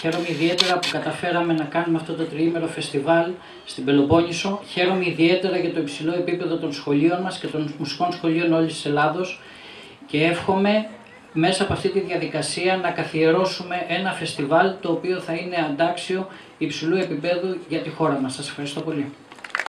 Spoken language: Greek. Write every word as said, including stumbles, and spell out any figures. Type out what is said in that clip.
Χαίρομαι ιδιαίτερα που καταφέραμε να κάνουμε αυτό το τριήμερο φεστιβάλ στην Πελοπόννησο. Χαίρομαι ιδιαίτερα για το υψηλό επίπεδο των σχολείων μας και των μουσικών σχολείων όλης της Ελλάδος και εύχομαι μέσα από αυτή τη διαδικασία να καθιερώσουμε ένα φεστιβάλ το οποίο θα είναι αντάξιο υψηλού επίπεδου για τη χώρα μας. Σας ευχαριστώ πολύ.